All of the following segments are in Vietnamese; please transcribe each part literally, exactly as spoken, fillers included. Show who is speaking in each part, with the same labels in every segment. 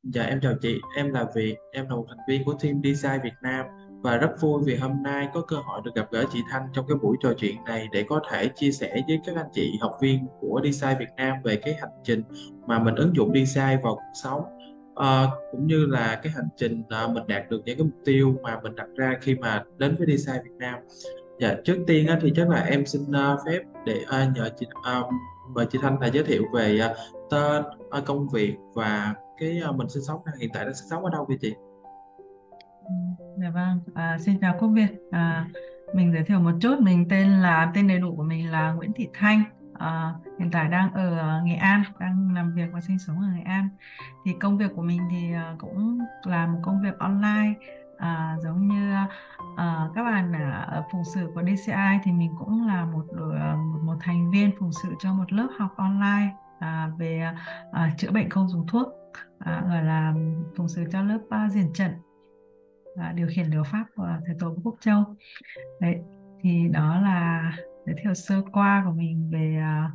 Speaker 1: Dạ em chào chị, em là Việt, em là một thành viên của team Design Việt Nam và rất vui vì hôm nay có cơ hội được gặp gỡ chị Thanh trong cái buổi trò chuyện này để có thể chia sẻ với các anh chị học viên của Design Việt Nam về cái hành trình mà mình ứng dụng design vào cuộc sống. Ờ, cũng như là cái hành trình ờ, mình đạt được những cái mục tiêu mà mình đặt ra khi mà đến với Design Việt Nam. Dạ, trước tiên á, thì chắc là em xin ờ, phép để ờ, nhờ chị ờ, mời chị Thanh là giới thiệu về ờ, tên, ờ, công việc và cái ờ, mình sinh sống hiện tại đang sinh sống ở đâu vậy chị?
Speaker 2: Ừ, Dạ vâng, à, xin chào Quốc Việt. À, mình giới thiệu một chút, mình tên là tên đầy đủ của mình là Nguyễn Thị Thanh. À, hiện tại đang ở ờ, Nghệ An, đang làm việc và sinh sống ở Nghệ An. Thì công việc của mình thì ờ, cũng là một công việc online, à, giống như ờ, các bạn ở phụng sự của đê xê i thì mình cũng là một đội- một, một thành viên phụng sự cho một lớp học online à, về à, chữa bệnh không dùng thuốc, à, gọi là phụng sự cho lớp à, diện trận và điều khiển liệu pháp của thầy Tổ Quốc Châu. Đấy, thì đó là giới thiệu sơ qua của mình về à,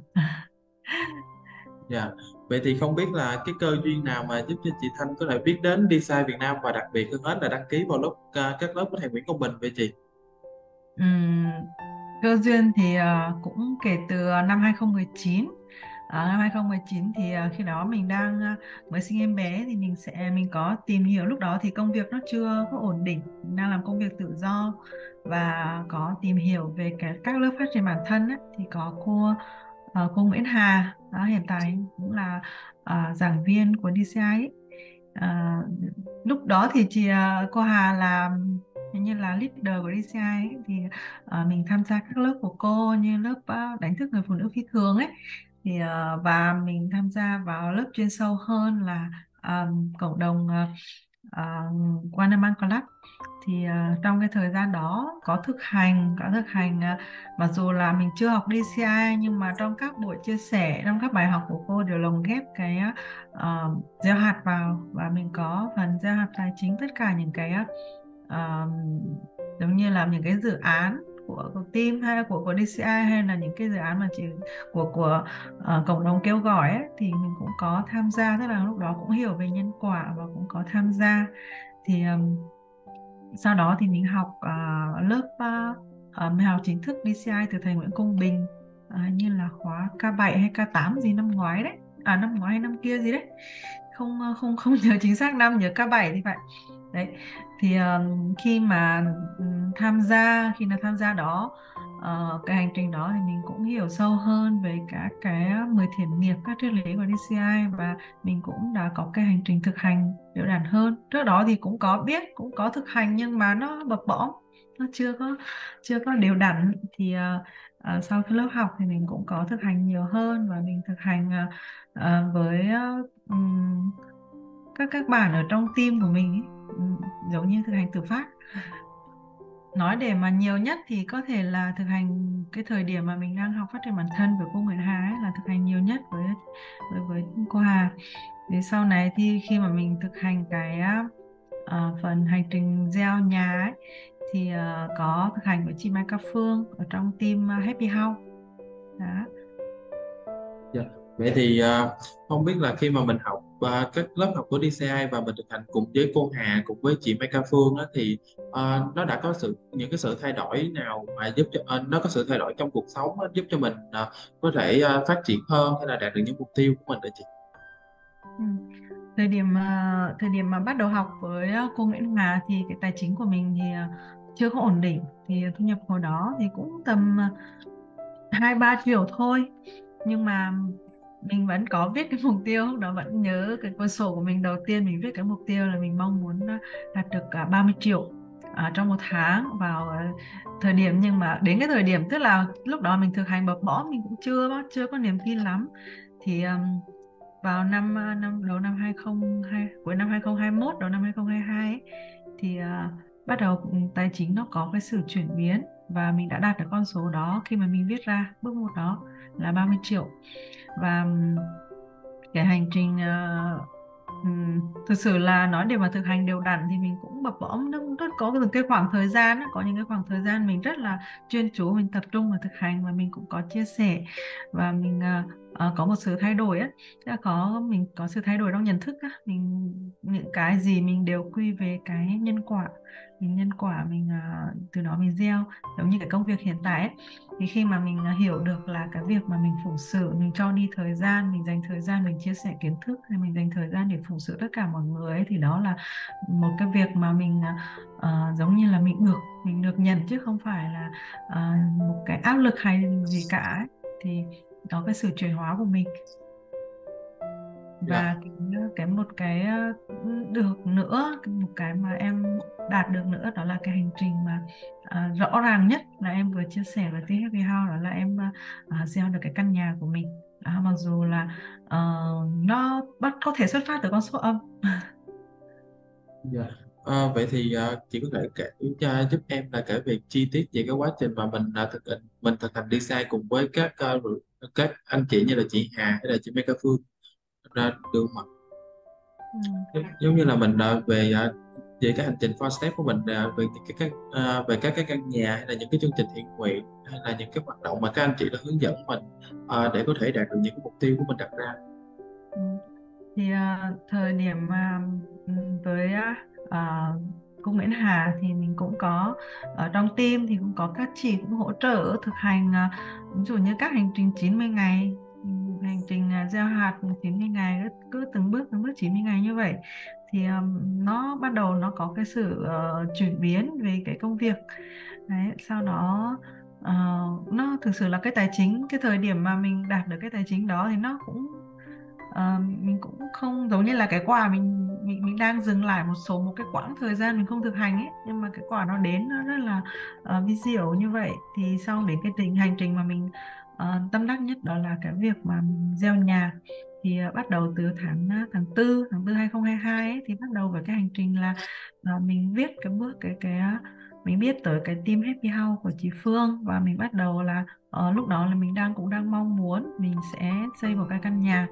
Speaker 1: Dạ, vậy thì không biết là cái cơ duyên nào mà giúp cho chị Thanh có thể biết đến Design Việt Nam và đặc biệt hơn hết là đăng ký vào lớp ờ, các lớp của thầy Nguyễn Công Bình vậy chị?
Speaker 2: ừm, cơ duyên thì à, cũng kể từ năm hai không một chín. À, năm hai không một chín thì à, khi đó mình đang à, mới sinh em bé thì mình sẽ mình có tìm hiểu, lúc đó thì công việc nó chưa có ổn định, mình đang làm công việc tự do và có tìm hiểu về cái các lớp phát triển bản thân ấy, thì có cô ờ, cô Nguyễn Hà đó, hiện tại cũng là à, giảng viên của đê xê i ấy. À, lúc đó thì chị à, cô Hà là hình như là leader của đê xê i ấy, thì à, mình tham gia các lớp của cô như lớp à, đánh thức người phụ nữ phi thường ấy, thì à, và mình tham gia vào lớp chuyên sâu hơn là à, cộng đồng à, à, Wonderman Club. Thì à, trong cái thời gian đó có thực hành có thực hành à, mặc dù là mình chưa học đê xê i nhưng mà trong các buổi chia sẻ, trong các bài học của cô đều lồng ghép cái uh, gieo hạt vào, và mình có phần gieo hạt tài chính tất cả những cái uh, giống như là những cái dự án của, của team hay là của của đê xê i, hay là những cái dự án mà chỉ của của ờ, cộng đồng kêu gọi ấy, thì mình cũng có tham gia, tức là lúc đó cũng hiểu về nhân quả và cũng có tham gia. Thì um, sau đó thì mình học à, lớp à, à, mình học chính thức đê xê i từ thầy Nguyễn Công Bình, à, như là khóa ca bảy hay ca tám gì năm ngoái đấy, à năm ngoái hay năm kia gì đấy, không không không nhớ chính xác năm, nhớ ca bảy thì phải. Đấy, thì um, khi mà um, tham gia khi là tham gia đó, ờ, cái hành trình đó thì mình cũng hiểu sâu hơn về các cái mười thiện nghiệp, các triết lý của đê xê i, và mình cũng đã có cái hành trình thực hành đều đặn hơn. Trước đó thì cũng có biết, cũng có thực hành nhưng mà nó bập bõm, nó chưa có chưa có đều đặn. Thì ờ, ờ, sau cái lớp học thì mình cũng có thực hành nhiều hơn, và mình thực hành ờ, ờ, với ờ, ừm, các các bạn ở trong team của mình ấy. Ừm, giống như thực hành tự phát. Nói để mà nhiều nhất thì có thể là thực hành cái thời điểm mà mình đang học phát triển bản thân với cô Nguyễn Hà ấy, là thực hành nhiều nhất với với với cô Hà. Thì sau này thì khi mà mình thực hành cái à, phần hành trình gieo nhà ấy, thì à, có thực hành với chị Mai Ca Phương ở trong team à, Happy House đó.
Speaker 1: Dạ. Vậy thì ờ, không biết là khi mà mình học ờ, các lớp học của đê xê i và mình thực hành cùng với cô Hà cùng với chị Mai Ca Phương á, thì ờ, nó đã có sự những cái sự thay đổi nào mà giúp cho ờ, nó có sự thay đổi trong cuộc sống á, giúp cho mình ờ, có thể ờ, phát triển hơn hay là đạt được những mục tiêu của mình đó chị?
Speaker 2: Ừ. Thời điểm à, thời điểm mà bắt đầu học với à, cô Nguyễn Hà thì cái tài chính của mình thì à, chưa có ổn định, thì thu nhập hồi đó thì cũng tầm à, hai ba triệu thôi, nhưng mà mình vẫn có viết cái mục tiêu. Lúc đó vẫn nhớ cái cuốn sổ của mình, đầu tiên mình viết cái mục tiêu là mình mong muốn à, đạt được cả ba mươi triệu à, trong một tháng vào à, thời điểm. Nhưng mà đến cái thời điểm, tức là lúc đó mình thực hành bập bõm, mình cũng chưa chưa có niềm tin lắm. Thì um, vào năm à, năm đầu năm hai không hai cuối năm hai không hai mốt, đầu năm hai không hai hai ấy, thì à, bắt đầu ừ, tài chính nó có cái sự chuyển biến, và mình đã đạt được con số đó khi mà mình viết ra bước một đó là ba mươi triệu. Và ừm, cái hành trình ờ, Ừm, thực sự là nói để mà thực hành đều đặn thì mình cũng bập bõm, nó cũng rất có từng cái khoảng thời gian á, có những cái khoảng thời gian mình rất là chuyên chú, mình tập trung vào thực hành và mình cũng có chia sẻ và mình à, à, có một sự thay đổi á. Tức là có mình có sự thay đổi trong nhận thức á, mình những cái gì mình đều quy về cái nhân quả, mình nhân quả mình à, từ đó mình gieo, giống như cái công việc hiện tại ấy. Thì khi mà mình à, hiểu được là cái việc mà mình phụng sự, mình cho đi thời gian, mình dành thời gian mình chia sẻ kiến thức, hay mình dành thời gian để phụng sự tất cả mọi người ấy, thì đó là một cái việc mà mình à, à, giống như là mình được mình được nhận, chứ không phải là à, một cái áp lực hay gì cả ấy. Thì đó cái sự chuyển hóa của mình.
Speaker 1: Dạ.
Speaker 2: Và cái, cái một cái ờ, được nữa, một cái mà em đạt được nữa đó là cái hành trình mà à, rõ ràng nhất là em vừa chia sẻ với Team Happy House, đó là em à, gieo được cái căn nhà của mình. À, mặc dù là ờ, nó bắt có thể xuất phát từ con số âm.
Speaker 1: Dạ. Ờ, vậy thì ờ, chị có thể kể cho giúp em là kể về chi tiết về cái quá trình mà mình uh, thực hành mình thực hành design cùng với các ờ, các anh chị như là chị Hà hay là chị Mai Ca Phương ra được không ạ?
Speaker 2: Ừ.
Speaker 1: giống, giống như là mình ờ, về ờ, về cái hành trình four step của mình, ờ, về những cái các ờ, về các cái căn nhà hay là những cái chương trình thiện nguyện hay là những cái hoạt động mà các anh chị đã hướng dẫn mình ờ, để có thể đạt được những cái mục tiêu của mình đặt ra.
Speaker 2: Ừ. Thì à, thời điểm mà ừm, với à, à, cô Nguyễn Hà thì mình cũng có ở trong team, thì cũng có các chị cũng hỗ trợ thực hành, à, ví dụ như các hành trình chín mươi ngày, ừm, hành trình à, gieo hạt chín mươi ngày, cứ, cứ từng bước từng bước chín mươi ngày như vậy. Thì ừm, nó bắt đầu nó có cái sự ờ, chuyển biến về cái công việc. Đấy, sau đó ờ, nó thực sự là cái tài chính, cái thời điểm mà mình đạt được cái tài chính đó thì nó cũng ờ, mình cũng không giống như là cái quả mình mình mình đang dừng lại một số một cái quãng thời gian mình không thực hành ấy, nhưng mà cái quả nó đến nó rất là uh, vi diệu như vậy. Thì sau đến cái trình hành trình mà mình ờ, tâm đắc nhất đó là cái việc mà mình gieo nhà. Thì ờ, bắt đầu từ tháng uh, tháng tư tháng tư hai không hai hai ấy, thì bắt đầu với cái hành trình là ờ, mình viết cái bước cái cái uh, mình biết tới cái team Happy House của chị Phương, và mình bắt đầu là ờ, lúc đó là mình đang cũng đang mong muốn mình sẽ xây một cái căn nhà.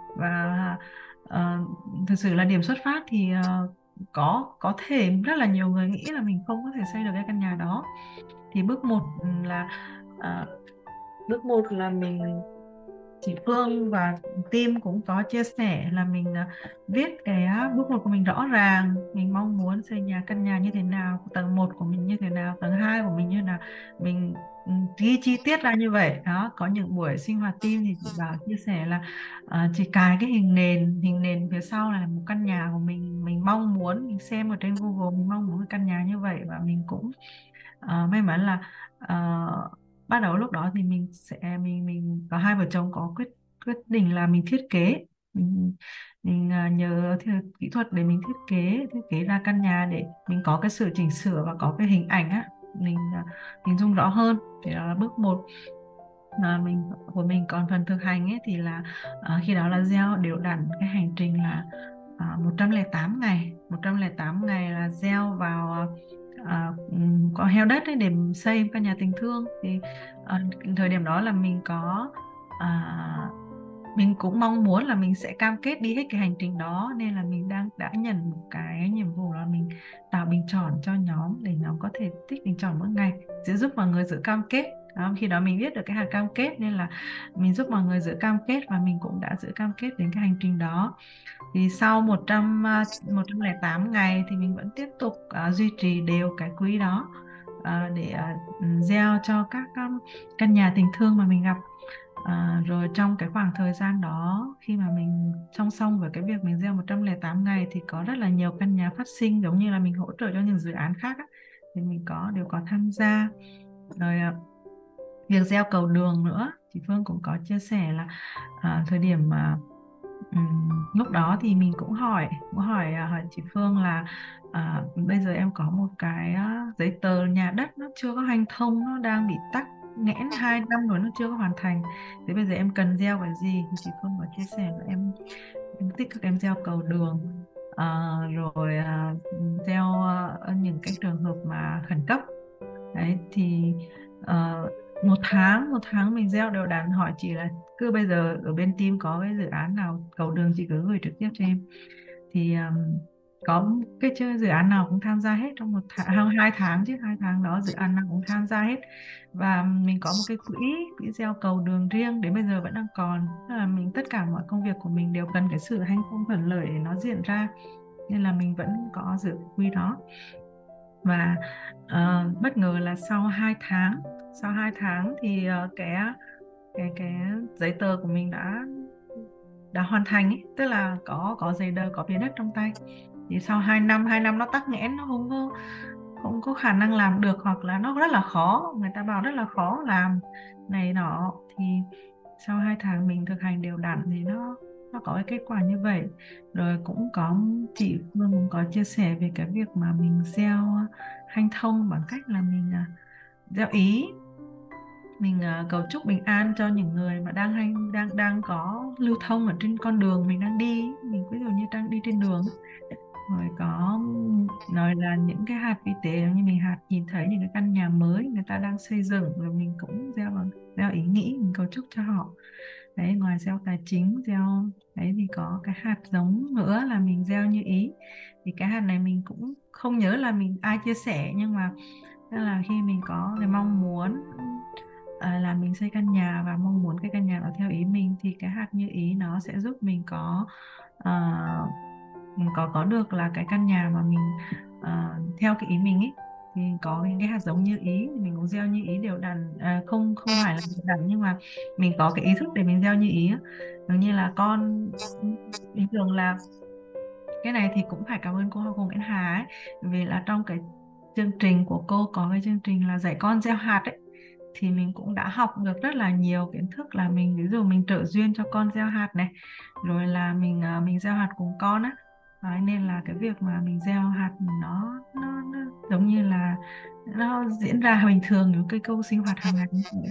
Speaker 2: Và ờ, thực sự là điểm xuất phát thì ờ, có có thể rất là nhiều người nghĩ là mình không có thể xây được cái căn nhà đó. Thì bước một là ờ, bước một là mình, chị Phương và team cũng có chia sẻ là mình à, viết cái à, bước một của mình rõ ràng, mình mong muốn xây nhà căn nhà như thế nào, tầng một của mình như thế nào, tầng hai của mình như thế nào, mình ừ, ghi chi tiết ra như vậy đó. Có những buổi sinh hoạt team thì chị bảo chia sẻ là à, chị cài cái hình nền hình nền phía sau là một căn nhà của mình mình mong muốn, mình xem ở trên Google mình mong muốn cái căn nhà như vậy. Và mình cũng à, may mắn là à, bắt đầu lúc đó thì mình sẽ mình mình có hai vợ chồng có quyết quyết định là mình thiết kế, mình, mình à, nhờ thi- kỹ thuật để mình thiết kế thiết kế ra căn nhà, để mình có cái sự chỉnh sửa và có cái hình ảnh á, mình à, hình dung rõ hơn. Thì đó là bước một mà mình của mình. Còn phần thực hành ấy thì là à, khi đó là gieo đều đặn cái hành trình là à, một trăm lẻ tám ngày, một trăm lẻ tám ngày là gieo vào à, à, ừm, có heo đất ấy để xây căn nhà tình thương. Thì à, thời điểm đó là mình có à, mình cũng mong muốn là mình sẽ cam kết đi hết cái hành trình đó, nên là mình đang đã nhận một cái nhiệm vụ là mình tạo bình chọn cho nhóm, để nhóm có thể tích bình chọn mỗi ngày, sẽ giúp mọi người giữ cam kết đó. Khi đó mình viết được cái hạt cam kết nên là mình giúp mọi người giữ cam kết, và mình cũng đã giữ cam kết đến cái hành trình đó. Thì sau một trăm à, một trăm lẻ tám ngày thì mình vẫn tiếp tục à, duy trì đều cái quỹ đó, à, để à, gieo cho các um, căn nhà tình thương mà mình gặp. À, rồi trong cái khoảng thời gian đó, khi mà mình song song với cái việc mình gieo một trăm lẻ tám ngày thì có rất là nhiều căn nhà phát sinh, giống như là mình hỗ trợ cho những dự án khác á, thì mình có đều có tham gia. Rồi à, việc gieo cầu đường nữa, chị Phương cũng có chia sẻ là à, thời điểm mà ừm, lúc đó thì mình cũng hỏi cũng hỏi, à, hỏi chị Phương là à, bây giờ em có một cái à, giấy tờ nhà đất nó chưa có hành thông, nó đang bị tắc nghẽn hai năm rồi nó chưa có hoàn thành, thế bây giờ em cần gieo cái gì. Thì chị Phương có chia sẻ là em em tích cực em gieo cầu đường, à, rồi à, gieo à, những cái trường hợp mà khẩn cấp. Đấy thì ờ, một tháng một tháng mình gieo đều đặn. Hỏi chị là cứ bây giờ ở bên team có cái dự án nào cầu đường chị cứ gửi trực tiếp cho em. thì um, có cái chơ- dự án nào cũng tham gia hết trong một tháng, hai tháng chứ hai tháng đó dự án nào cũng tham gia hết. Và mình có một cái quỹ quỹ gieo cầu đường riêng đến bây giờ vẫn đang còn. Tức là mình tất cả mọi công việc của mình đều cần cái sự hanh thông thuận lợi để nó diễn ra, nên là mình vẫn có giữ cái quỹ đó. Và ờ, bất ngờ là sau hai tháng, sau hai tháng thì ờ, cái cái cái giấy tờ của mình đã đã hoàn thành ấy, tức là có có giấy tờ, có miếng đất trong tay. Thì sau hai năm hai năm nó tắc nghẽn, nó không có không có khả năng làm được, hoặc là nó rất là khó, người ta bảo rất là khó làm này nọ, thì sau hai tháng mình thực hành đều đặn thì nó nó có cái kết quả như vậy. Rồi cũng có chị Phương cũng có chia sẻ về cái việc mà mình gieo hanh thông bằng cách là mình à, gieo ý, mình à, cầu chúc bình an cho những người mà đang hay đang đang có lưu thông ở trên con đường mình đang đi. Mình ví dụ như đang đi trên đường, rồi có nói là những cái hạt vi tế, như mình hạt nhìn thấy những cái căn nhà mới người ta đang xây dựng, rồi mình cũng gieo vào gieo ý nghĩ, mình cầu chúc cho họ. Đấy, ngoài gieo tài chính, gieo đấy thì có cái hạt giống nữa là mình gieo như ý. Thì cái hạt này mình cũng không nhớ là mình ai chia sẻ, nhưng mà tức là khi mình có cái mong muốn à, là mình xây căn nhà và mong muốn cái căn nhà đó theo ý mình, thì cái hạt như ý nó sẽ giúp mình có à, mình có có được là cái căn nhà mà mình à, theo cái ý mình ấy. Thì có những cái hạt giống như ý thì mình cũng gieo như ý đều đặn, à, không không phải là đều đặn, nhưng mà mình có cái ý thức để mình gieo như ý á. Giống như là con bình thường là cái này thì cũng phải cảm ơn cô Hồng Nguyễn Hà ấy, vì là trong cái chương trình của cô có cái chương trình là dạy con gieo hạt ấy, thì mình cũng đã học được rất là nhiều kiến thức, là mình ví dụ mình trợ duyên cho con gieo hạt này, rồi là mình à, mình gieo hạt cùng con á. Đấy, nên là cái việc mà mình gieo hạt nó nó, nó giống như là nó diễn ra bình thường những cái câu sinh hoạt hàng ngày như vậy.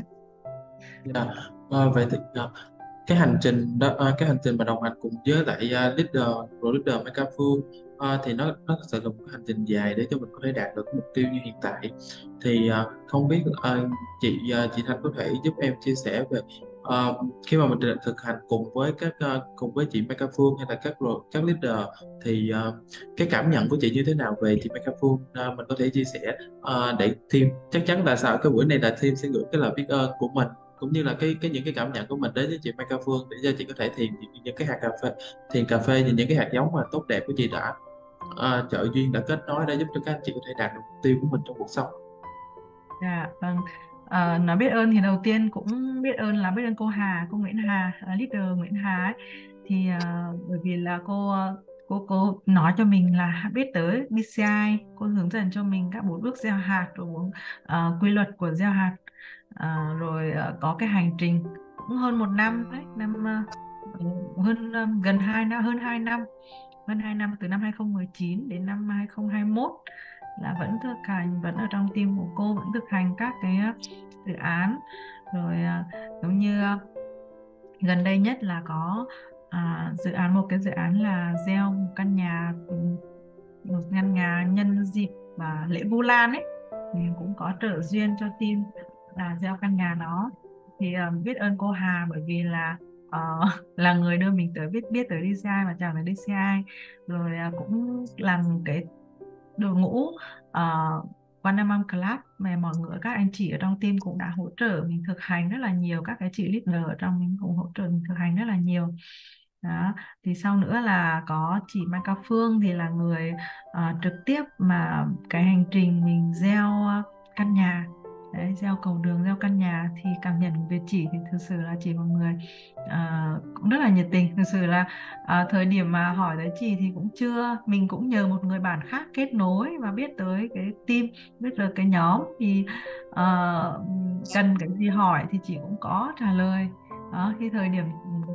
Speaker 1: Dạ. Ờ, vậy thì ờ, cái hành trình đó ờ, cái hành trình mà đồng hành cùng với lại uh, leader pro leader Mai Phương ờ, thì nó nó sẽ là một cái hành trình dài để cho mình có thể đạt được mục tiêu như hiện tại. Thì ờ, không biết ờ, chị ờ, chị Thanh có thể giúp em chia sẻ về ờ, khi mà mình được thực hành cùng với các ờ, cùng với chị Mai Phương hay là các pro- các leader, thì ờ, cái cảm nhận của chị như thế nào về chị Mai Phương. Ờ, mình có thể chia sẻ ờ, để team chắc chắn là sau cái buổi này là team sẽ gửi cái lời biết ơn của mình, cũng như là cái cái những cái cảm nhận của mình đến với chị Mai Ca Phương, để cho chị có thể thiền những, những cái hạt cà phê thiền cà phê những, những cái hạt giống mà tốt đẹp của chị đã uh, trợ duyên, đã kết nối, đã giúp cho các anh chị có thể đạt được mục tiêu của mình trong cuộc sống.
Speaker 2: Dạ, vâng. Ờ, nói biết ơn thì đầu tiên cũng biết ơn là biết ơn cô Hà, cô Nguyễn Hà, à, leader Nguyễn Hà ấy. Thì à, bởi vì là cô cô cô nói cho mình là biết tới bê xê i, cô hướng dẫn cho mình các bốn bước gieo hạt, rồi bốn à, quy luật của gieo hạt. À, rồi à, có cái hành trình cũng hơn một năm đấy, năm à, hơn à, gần hai năm, hơn hai năm, hơn hai năm từ năm hai không một chín đến năm hai không hai mốt là vẫn thực hành, vẫn ở trong team của cô, vẫn thực hành các cái uh, dự án. Rồi uh, giống như uh, gần đây nhất là có uh, dự án một cái dự án là gieo một căn nhà, một căn nhà nhân dịp và lễ Vu Lan ấy, mình cũng có trợ duyên cho team là gieo căn nhà đó. Thì uh, biết ơn cô Hà, bởi vì là ờ, là người đưa mình tới biết biết tới đê xê i và chào tới đê xê i. Rồi uh, cũng làm cái đội ngũ uh, Panama Club mà mọi người, các anh chị ở trong team cũng đã hỗ trợ mình thực hành rất là nhiều, các cái chị leader ở trong mình cũng hỗ trợ mình thực hành rất là nhiều đó. Thì sau nữa là có chị Mai Cao Phương thì là người uh, trực tiếp mà cái hành trình mình gieo uh, căn nhà. Đấy, gieo cầu đường, gieo căn nhà, thì cảm nhận về chị thì thực sự là chị một người uh, cũng rất là nhiệt tình. Thực sự là À, thời điểm mà hỏi tới chị thì cũng chưa, mình cũng nhờ một người bạn khác kết nối và biết tới cái team, biết được cái nhóm, thì ờ, cần cái gì hỏi thì chị cũng có trả lời đó. Khi thời điểm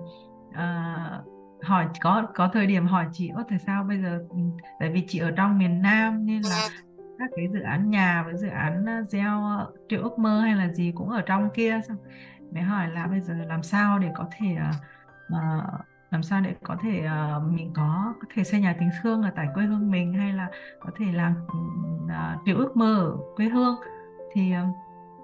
Speaker 2: ờ, hỏi, có có thời điểm hỏi chị có tại sao bây giờ, tại vì chị ở trong miền Nam nên là các cái dự án nhà với dự án ờ, gieo ờ, triệu ước mơ hay là gì cũng ở trong kia. Xong mới hỏi là bây giờ làm sao để có thể ờ, ờ, làm sao để có thể ờ, mình có có thể xây nhà tình thương ở tại quê hương mình, hay là có thể làm uh, điều ước mơ ở quê hương. Thì ờ,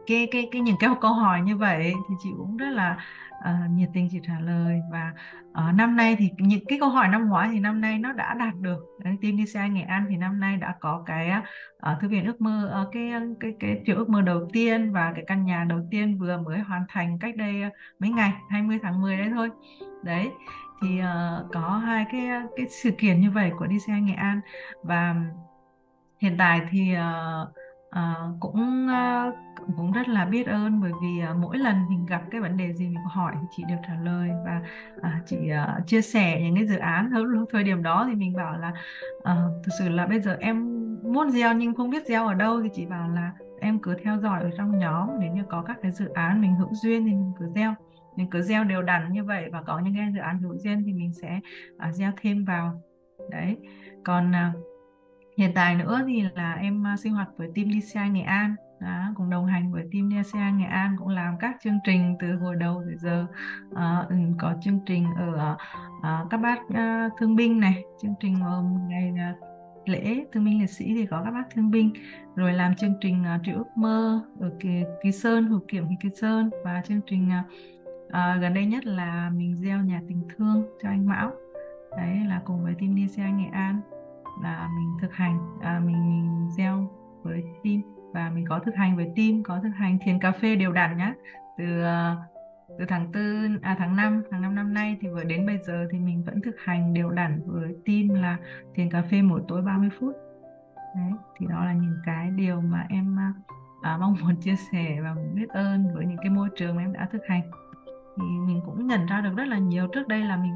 Speaker 2: cái cái cái những cái câu hỏi như vậy thì chị cũng rất là à, nhiệt tình chị trả lời. Và ờ, năm nay thì những cái câu hỏi năm ngoái thì năm nay nó đã đạt được. Đấy, team đê xê i Nghệ An thì năm nay đã có cái uh, thư viện ước mơ, ờ, cái cái cái triệu ước mơ đầu tiên, và cái căn nhà đầu tiên vừa mới hoàn thành cách đây mấy ngày, hai mươi tháng mười đấy thôi. Đấy thì ờ, có hai cái cái sự kiện như vậy của đê xê i Nghệ An. Và hiện tại thì ờ, ờ, cũng ờ, cũng cũng rất là biết ơn, bởi vì ờ, mỗi lần mình gặp cái vấn đề gì mình hỏi thì chị đều trả lời. Và à, chị ờ, chia sẻ những cái dự án. Thời, thời điểm đó thì mình bảo là ờ, thực sự là bây giờ em muốn gieo nhưng không biết gieo ở đâu, thì chị bảo là em cứ theo dõi ở trong nhóm, nếu như có các cái dự án mình hữu duyên thì mình cứ gieo, mình cứ gieo đều đặn như vậy, và có những cái dự án hữu duyên thì mình sẽ à, gieo thêm vào. Đấy. Còn à, hiện tại nữa thì là em à, sinh hoạt với team đê xê i Nghệ An. Đó, cũng đồng hành với team đê xê i Nghệ An, cũng làm các chương trình từ hồi đầu tới giờ. Ờ, ừ, có chương trình ở à, các bác à, thương binh này, chương trình ở ngày à, lễ thương binh liệt sĩ thì có các bác thương binh, rồi làm chương trình à, Triệu ước mơ ở Kỳ, Kỳ Sơn, Hữu Kiểm thì Kỳ Sơn, và chương trình à, à, gần đây nhất là mình gieo nhà tình thương cho anh Mão. Đấy là cùng với team đê xê i Nghệ An là mình thực hành, à, mình, mình gieo với team, và mình có thực hành với team, có thực hành thiền cà phê đều đặn nhá, từ à, từ tháng tư à tháng năm tháng năm năm nay thì vừa đến bây giờ thì mình vẫn thực hành đều đặn với team là thiền cà phê mỗi tối ba mươi phút. Đấy thì đó là những cái điều mà em à, à, mong muốn chia sẻ, và biết ơn với những cái môi trường mà em đã thực hành. Thì mình cũng nhận ra được rất là nhiều. Trước đây là mình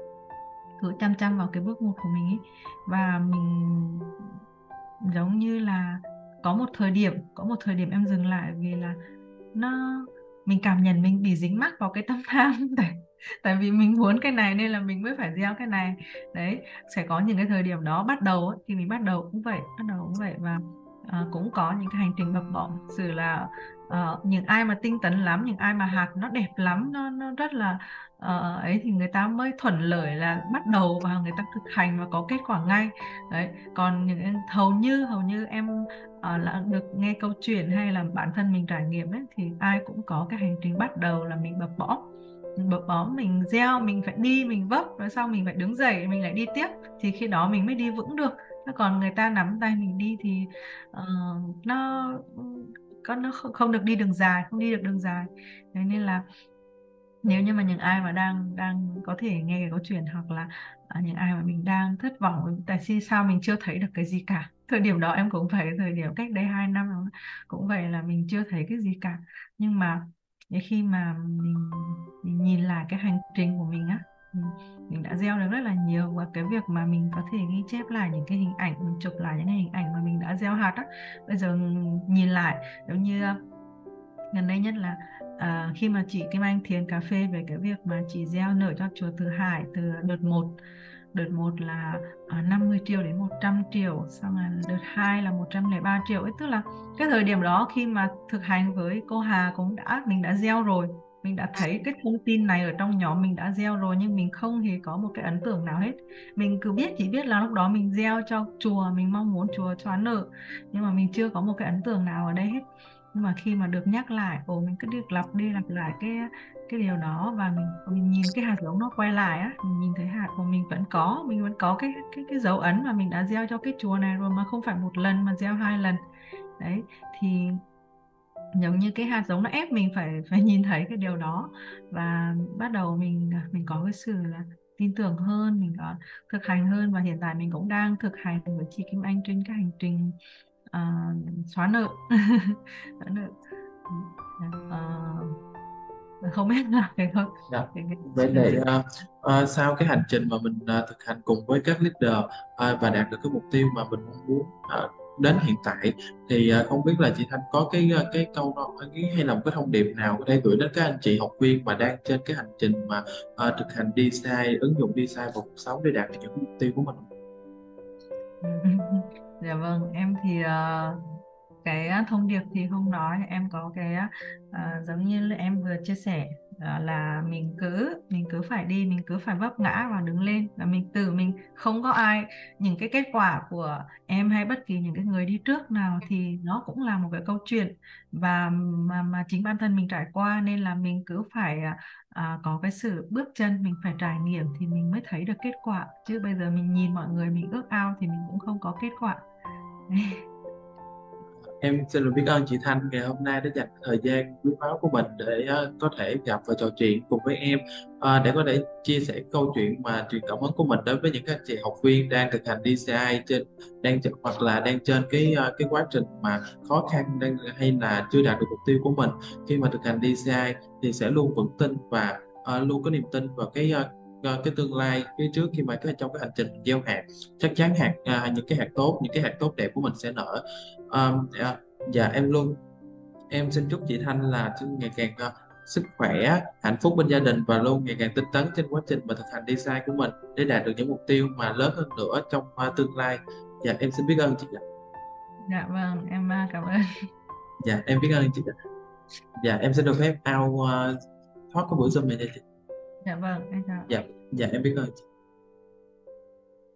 Speaker 2: cứ chăm chăm vào cái bước một của mình ấy, và mình giống như là có một thời điểm có một thời điểm em dừng lại, vì là nó mình cảm nhận mình bị dính mắc vào cái tâm tham tại tại vì mình muốn cái này nên là mình mới phải gieo cái này. Đấy, sẽ có những cái thời điểm đó bắt đầu ấy, thì mình bắt đầu cũng vậy bắt đầu cũng vậy và à, cũng có những cái hành trình bập bợm. Thực sự là ờ, những ai mà tinh tấn lắm, những ai mà hạt nó đẹp lắm, nó nó rất là ờ, ấy, thì người ta mới thuận lợi là bắt đầu và người ta thực hành và có kết quả ngay. Đấy, còn những hầu như hầu như em ờ, là được nghe câu chuyện hay là bản thân mình trải nghiệm ấy, thì ai cũng có cái hành trình bắt đầu là mình bập bõm mình bập bõm mình gieo, mình phải đi, mình vấp, rồi sau mình phải đứng dậy, mình lại đi tiếp, thì khi đó mình mới đi vững được. Thế còn người ta nắm tay mình đi thì ờ, nó có nó không không được đi đường dài, không đi được đường dài. Thế nên là nếu như mà những ai mà đang đang có thể nghe cái câu chuyện, hoặc là à, những ai mà mình đang thất vọng tại vì sao mình chưa thấy được cái gì cả. Thời điểm đó em cũng phải, thời điểm cách đây hai năm cũng vậy, là mình chưa thấy cái gì cả. Nhưng mà đến khi mà mình, mình nhìn lại cái hành trình của mình á, mình, mình đã gieo được rất là nhiều. Và cái việc mà mình có thể ghi chép lại những cái hình ảnh, mình chụp lại những cái hình ảnh mà mình đã gieo hạt á, bây giờ nhìn lại giống như gần đây nhất là à, khi mà chị Kim Anh thiền cà phê về cái việc mà chị gieo nở cho chùa Từ Hải từ đợt một. Đợt một là à, năm mươi triệu đến một trăm triệu, xong là đợt hai là một trăm lẻ ba triệu ấy, tức là cái thời điểm đó khi mà thực hành với cô Hà cũng đã mình đã gieo rồi, mình đã thấy cái thông tin này ở trong nhóm, mình đã gieo rồi, nhưng mình không hề có một cái ấn tượng nào hết. Mình cứ biết, chỉ biết là lúc đó mình gieo cho chùa, mình mong muốn chùa xóa nợ, nhưng mà mình chưa có một cái ấn tượng nào ở đây hết. Nhưng mà khi mà được nhắc lại, ồ, mình cứ được lặp đi lặp lại cái cái điều đó, và mình mình nhìn cái hạt giống nó quay lại á, mình nhìn thấy hạt của mình vẫn có mình vẫn có cái cái cái dấu ấn mà mình đã gieo cho cái chùa này rồi, mà không phải một lần mà gieo hai lần. Đấy thì giống như cái hạt giống nó ép mình phải phải nhìn thấy cái điều đó, và bắt đầu mình mình có cái sự là tin tưởng hơn, mình có thực hành hơn. Và hiện tại mình cũng đang thực hành với chị Kim Anh trên cái hành trình à, xóa nợ. Xóa nợ. Ờ, không biết là cái thôi
Speaker 1: Dạ.
Speaker 2: cái, cái,
Speaker 1: Vậy
Speaker 2: cái,
Speaker 1: thì ờ, ờ, sau cái hành trình mà mình ờ, thực hành cùng với các leader ờ, và đạt được cái mục tiêu mà mình mong muốn ờ, đến hiện tại, thì ờ, không biết là chị Thanh có cái ờ, cái câu nói cái- hay là một cái thông điệp nào có thể gửi đến các anh chị học viên mà đang trên cái hành trình mà ờ, thực hành design, ứng dụng design vào cuộc sống để đạt được những mục tiêu của mình không?
Speaker 2: Dạ vâng, em thì ờ, cái thông điệp thì không nói, em có cái ờ, giống như là em vừa chia sẻ à, là mình cứ mình cứ phải đi, mình cứ phải vấp ngã và đứng lên, và mình tự mình không có ai, những cái kết quả của em hay bất kỳ những cái người đi trước nào thì nó cũng là một cái câu chuyện, và mà mà chính bản thân mình trải qua, nên là mình cứ phải à, à, có cái sự bước chân, mình phải trải nghiệm thì mình mới thấy được kết quả, chứ bây giờ mình nhìn mọi người mình ước ao thì mình cũng không có kết quả.
Speaker 1: Em xin được biết ơn chị Thanh ngày hôm nay đã dành thời gian quý báu của mình để ờ, có thể gặp và trò chuyện cùng với em, ờ, để có thể chia sẻ câu chuyện mà truyền cảm hứng của mình đến với những các chị học viên đang thực hành đê xê i trên, đang hoặc là đang trên cái ờ, cái quá trình mà khó khăn đang, hay là chưa đạt được mục tiêu của mình. Khi mà thực hành đê xê i thì sẽ luôn vững tin và ờ, luôn có niềm tin vào cái ờ, ờ, cái tương lai phía trước, khi mà cái trong cái hành trình mình gieo hạt chắc chắn hạt à, những cái hạt tốt, những cái hạt tốt đẹp của mình sẽ nở. Um, à, dạ em luôn, em xin chúc chị Thanh là ngày càng ờ, sức khỏe, hạnh phúc bên gia đình và luôn ngày càng tinh tấn trên quá trình mà thực hành design của mình để đạt được những mục tiêu mà lớn hơn nữa trong ờ, tương lai. Dạ em xin biết ơn chị ạ.
Speaker 2: Dạ vâng, em à, cảm ơn.
Speaker 1: Dạ em biết ơn chị ạ. Dạ em xin được phép out uh, thoát cái buổi Zoom này nha chị.
Speaker 2: Dạ vâng, em chào.
Speaker 1: Dạ, dạ em biết ơn chị.